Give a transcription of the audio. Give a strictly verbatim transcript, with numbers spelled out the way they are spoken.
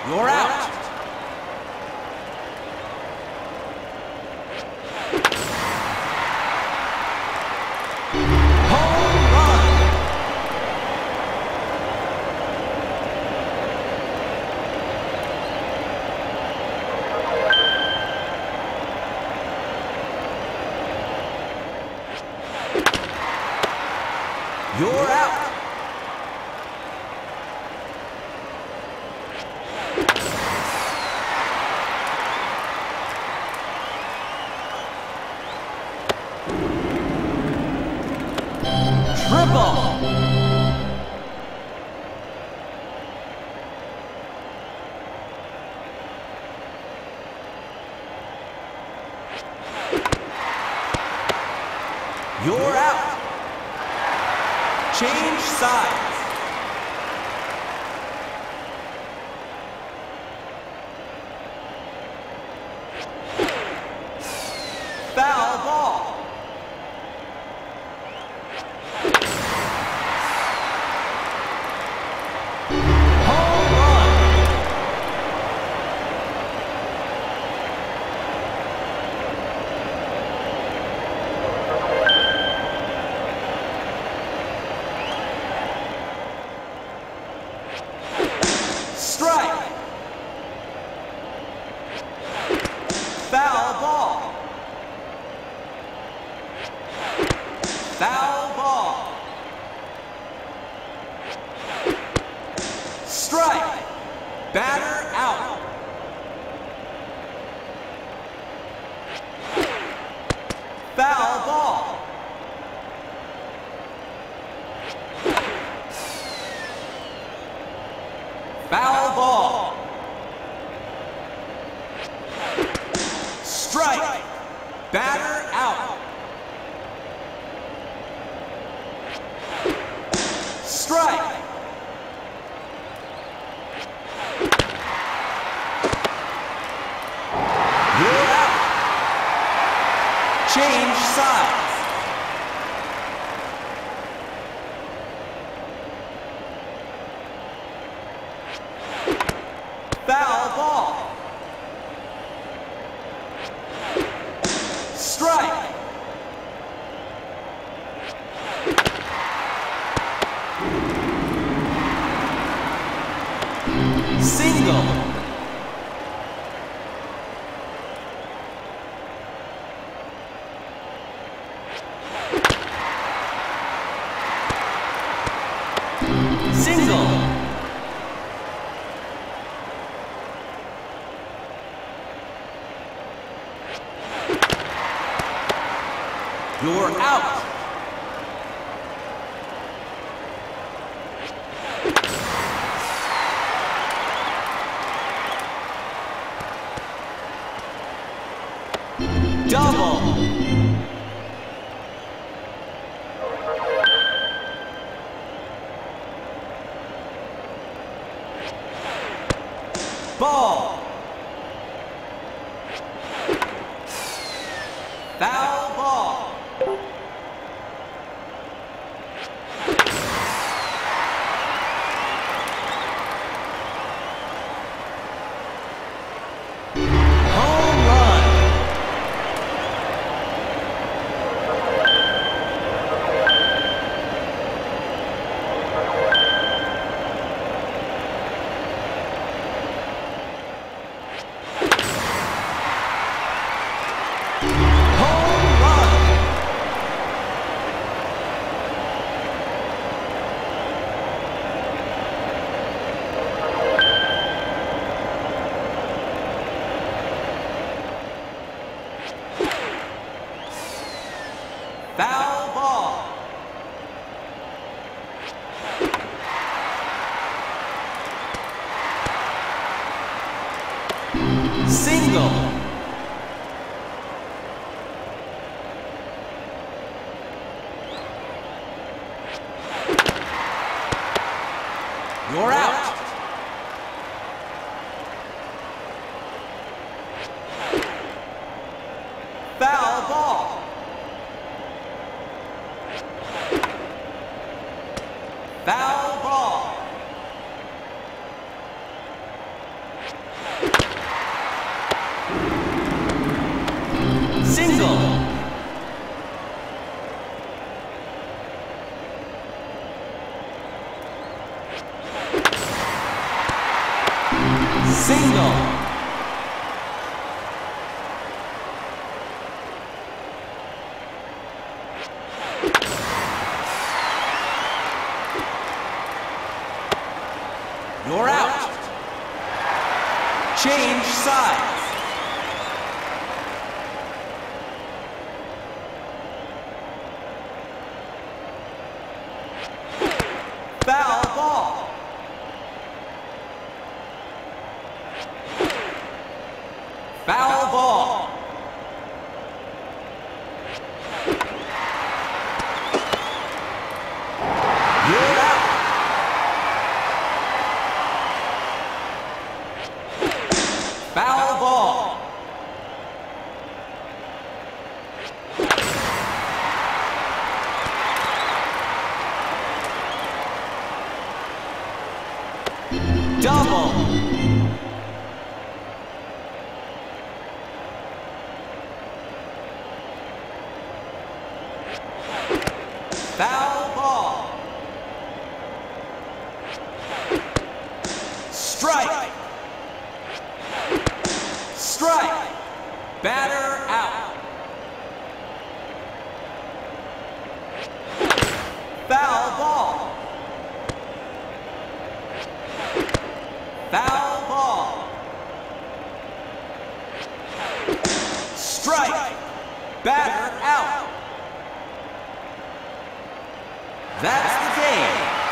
You're out. Home run. You're out. Triple. You're out. Change sides. Foul ball. Home run. Strike. Foul ball. Foul ball. Strike. Batter out. Foul ball. Foul ball. Strike. Batter out. Strike. You're out. Change sides. Foul ball. Strike. Single. Single. You're out. Double. Ball. Foul ball. Home run. Foul ball. Single. You're out. Foul ball. Foul ball. Single. Single. You're out. Change sides. Foul ball. Foul ball. You're out. Foul ball. Double. Foul ball. Strike. Strike. Batter out. Foul ball. Foul ball. Strike. Batter out. That's the game.